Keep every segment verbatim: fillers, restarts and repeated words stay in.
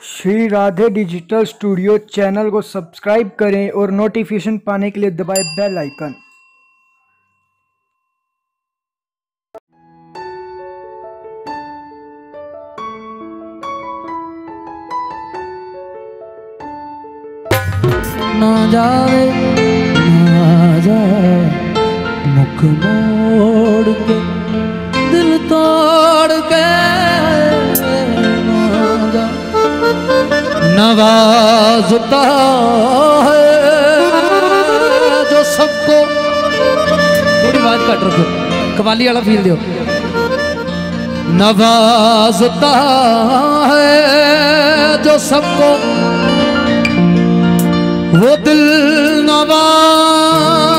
Shri Radhe digital studio channel को subscribe करें और नोटिफिकेशन पाने के लिए दबाएं बेल आइकन। ना जावे ना जाए मुख मोड़ के दिल तोड़ के ना जा नवाजता है जो सबको। थोड़ी बात कट रखो, कवाली वाला फील दो। नवाजता है जो सबको वो दिल नवाज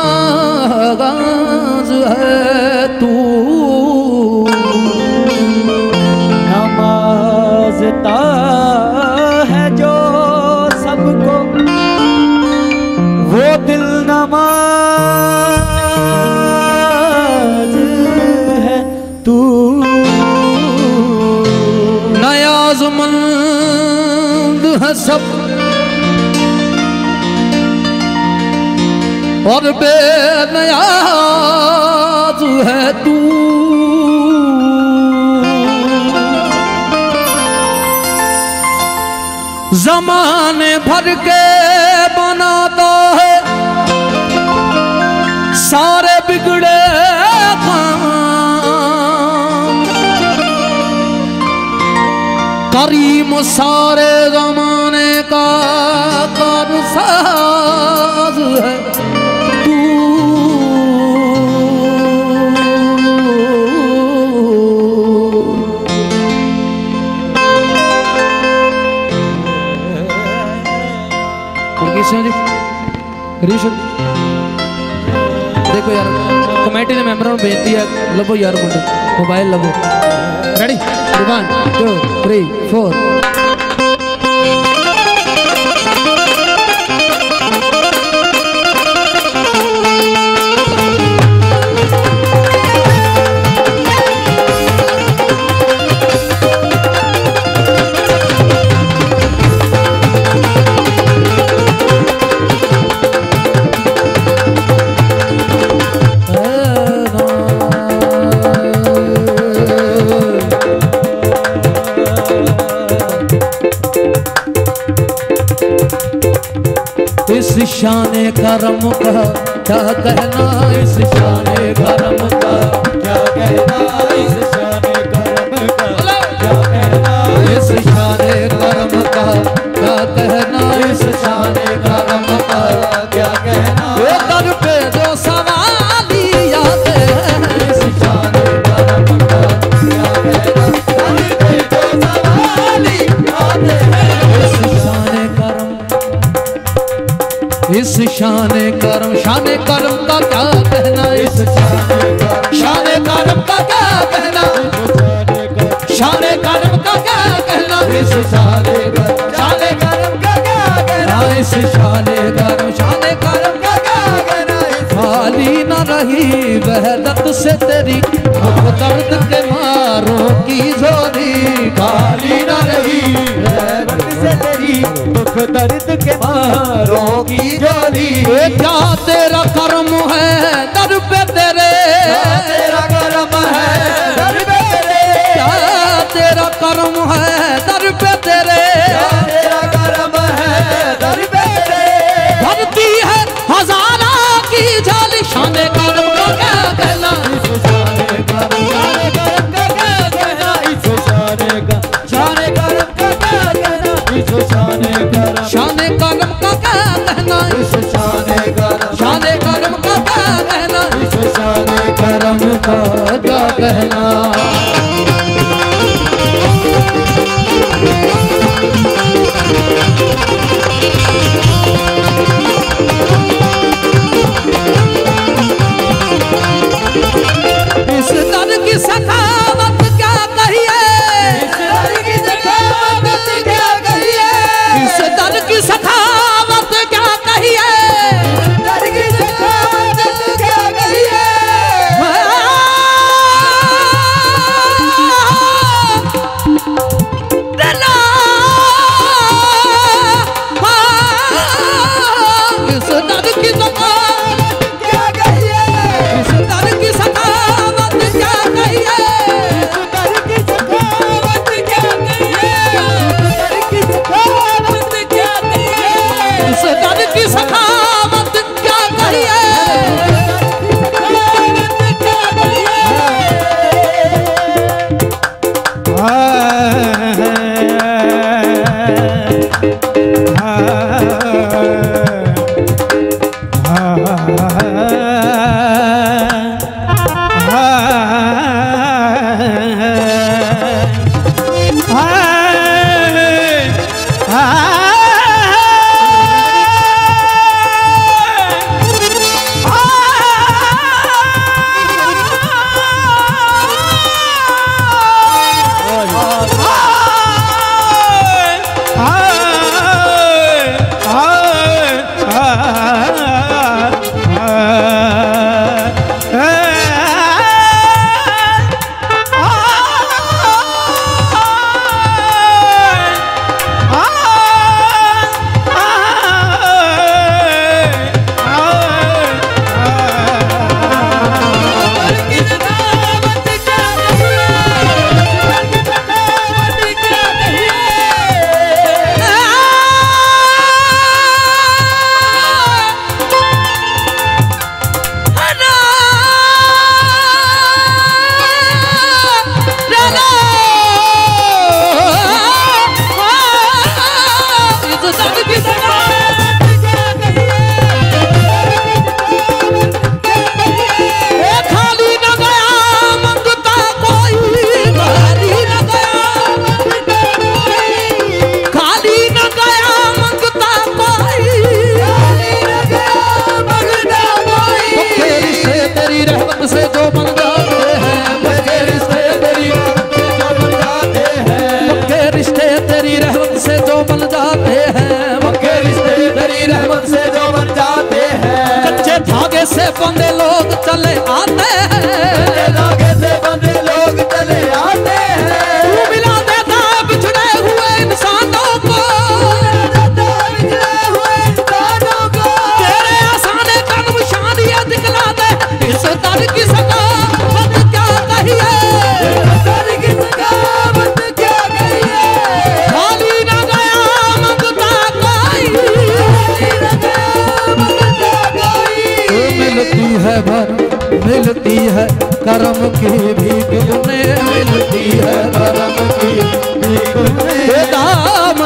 है तू। नवाजता है जो सबको वो दिल नवाज है तू। नयाज़मंद है सब और बेनियाज है तू। ज़माने भर के बनाता है सारे बिगड़े काम। करीम सारे ज़माने का कारसाज है तू। देखो यार, कमेटी के मेंबरों को बेनती है, लभो यार मुंडे मोबाइल लभो। Ready one two three four. इस शाने करम का क्या कहना, इस शाने करम का क्या कहना, इस शाने करम का क्या कहना, इस शाने करम का क्या कहना, इस शाने करम का क्या कहना। वो दर पे जो सवाली आते हैं, इस शाने करम का क्या कहना, दर पे जो सवाली आते हैं। इस शाने करम, इस शाने करम, शाने करम का क्या कहना, इस शाने करम का क्या कहना, शाने करम का क्या कहना, इस शाने शाने करम का क्या कहना, इस शाने करम, शाने करम का क्या कहना। खाली न रही वहदत से तेरी मुख दर्द के मारों की झोली। खाली न रही वहदत से तेरी मुख दर्द के मारों की झोली। क्या तेरा कर्म है दर पे तेरे, तेरा कर्म है दर पे तेरे, क्या तेरा कर्म है दर पे तेरे, तेरा कर्म है दर पे तेरे। भरती है हजारा की झाली, शाने कर्म का क्या कहना, इस शाने कर्म, शाने कर्म का क्या कहना, इस शाने का, शाने कर्म का क्या कहना, इस शाने कर्म, शाने कर्म का क्या कहना, इस शाने कर्म, शाने कर्म का क्या कहना, इस शाने कर्म का क्या कहना। इस दर की सखावत क्या कहिए, इस दर की सखावत क्या कहिए, इस दर की सखावत क्या कहिए, दर की सखावत क्या कहिए।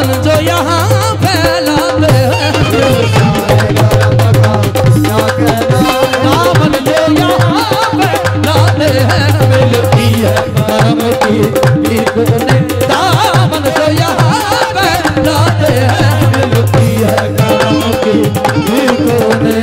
दामन जो यहाँ फैलाते हैं दामन जो यहाँ फैलाते हैं मिलती है करम की इतने दामन जो यहाँ फैलाते हैं मिलती है करम की इतने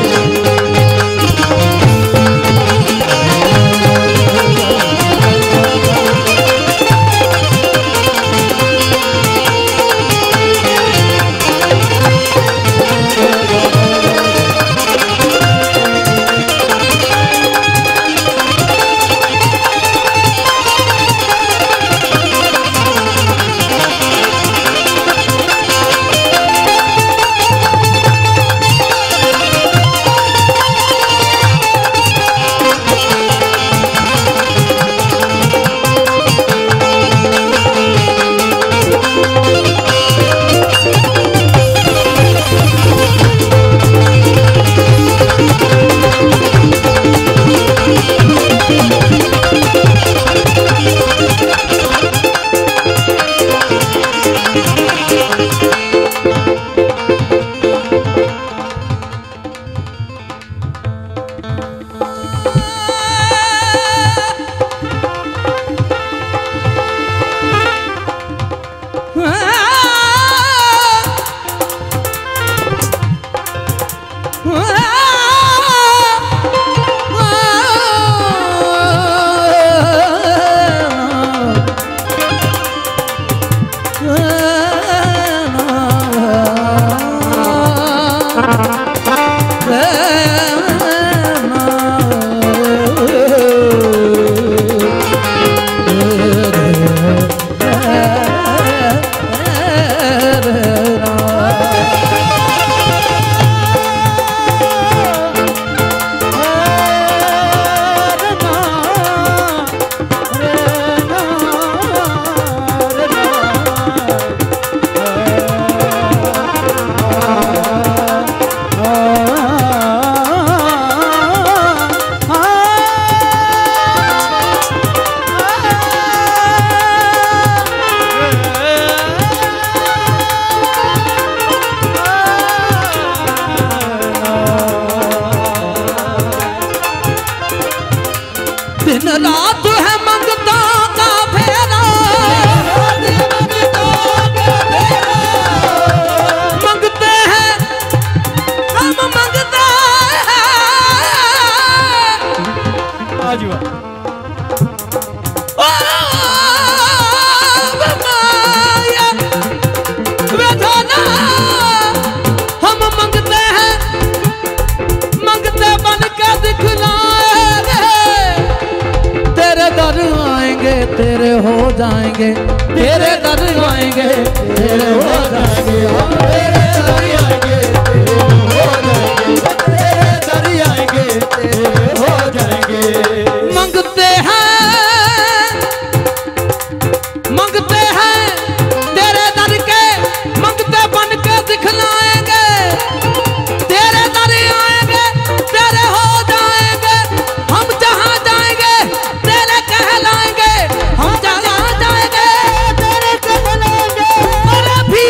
तेरे हो जाएंगे तेरे दर आएंगे तेरे हो जाएंगे हम तेरे दर आएंगे तेरे दर आएंगे तेरे हो जाएंगे मंगते हैं मंगते हैं तेरे दर के मंगते बन के दिखलाएंगे तेरे दर आएंगे तेरे हो जाएंगे हम जहाँ जाएंगे तेरे कहलाएंगे हम जहाँ जाएंगे तेरे कहलाएंगे अरे भी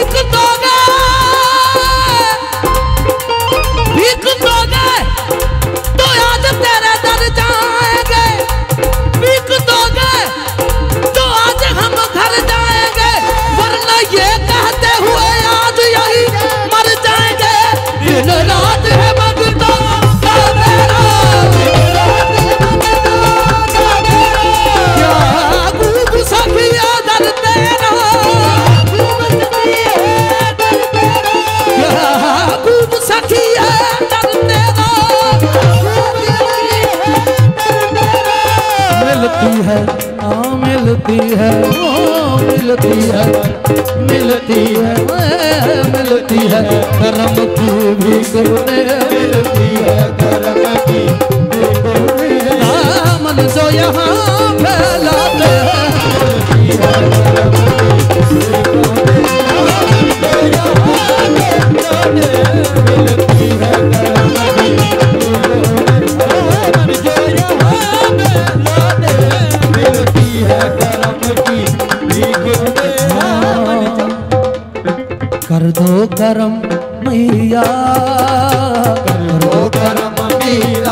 कर दो करम मैया, कर दो करम मीरा,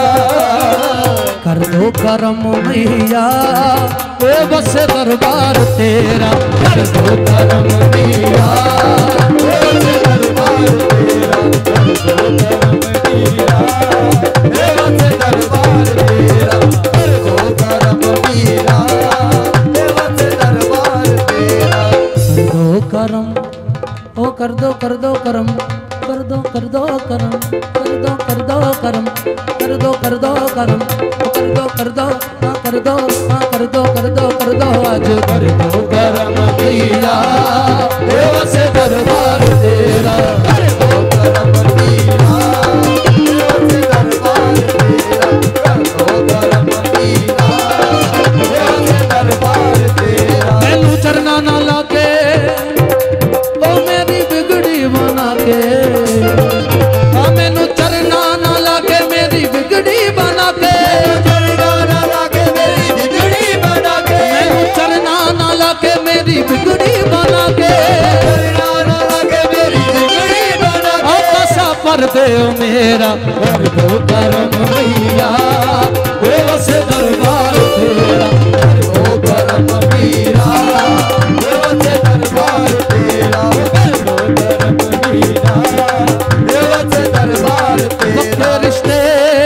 कर दो करम मैया, ओ बस दरबार तेरा। कर दो करम मीरा, ओ बस दरबार तेरा। कर दो करम मीरा, ओ बस दरबार तेरा। कर दो करम मीरा, ओ बस दरबार तेरा। कर दो करम, ओ कर दो कर दो करम, कर दो कर दो करम, कर दो कर दो करम, कर दो कर दो करम, कर दो कर दो, हाँ कर दो, हाँ कर दो कर दो कर दो आज कर दो करम मीरा, ओ बस दरबार तेरा। कर दो करम मीरा, ओ बस दरबार तेरा। कर दो करम मीरा, ओ बस दरबार तेरा। मैनू चरना ना लाके ओ मेरी बिगड़ी बना के, हाँ मैनू चरना ना लाके मेरी बिगड़ी बना के, चरना ना लाके मेरी बिगड़ी बना के, मैनू चरना ना लाके मेरी बिगड़ी बना के, चरना ना लाके मेरी बिगड़ी बना के। ओ कसा पर दे मेरा। कर दो करम मैया, ओ बस दरबार तेरा। कर दो करम मीरा, ओ बस दरबार तेरा। कर दो करम मीरा, ओ बस दरबार पक्के तेरा। रिश्ते,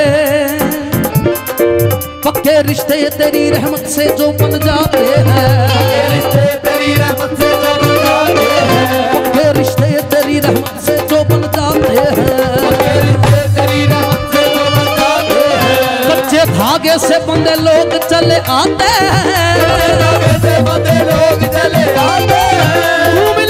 पक्के रिश्ते तेरी रहमत से जो बन जाते हैं, रिश्ते तेरी रहमत से जो बन जाते हैं, पक्के रिश्ते तेरी रहमत से जो बन जाते हैं, रिश्ते तेरी रहमत से जो बन जाते हैं। कच्चे धागे से बंधे लोग चले आते हैं, धागे से बंधे लोग चले आते हैं। तू मिल